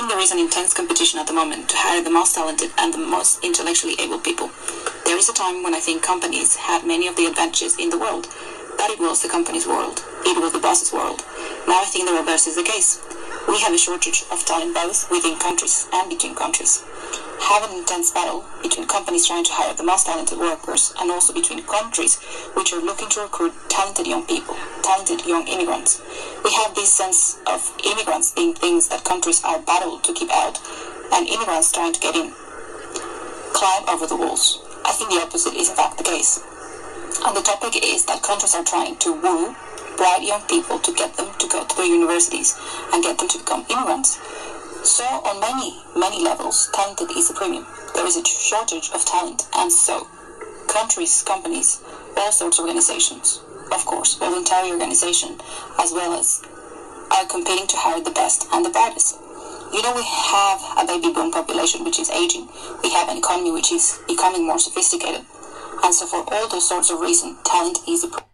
think there is an intense competition at the moment to hire the most talented and the most intellectually able people. There is a time when I think companies had many of the advantages in the world, but it was the company's world. It was the boss's world. Now I think the reverse is the case. We have a shortage of talent both within countries and between countries. Have an intense battle between companies trying to hire the most talented workers and also between countries which are looking to recruit talented young people, talented young immigrants. We have this sense of immigrants being things that countries are battled to keep out and immigrants trying to get in, climb over the walls. I think the opposite is in fact the case. And the topic is that countries are trying to woo bright young people to get them to go to the universities and get them to become immigrants. So on many levels, talented is a premium. There is a shortage of talent, and so countries, companies, all sorts of organizations, of course, voluntary organization, as well as are competing to hire the best and the brightest. You know, we have a baby boom population which is aging. We have an economy which is becoming more sophisticated. And so for all those sorts of reasons, talent is a premium.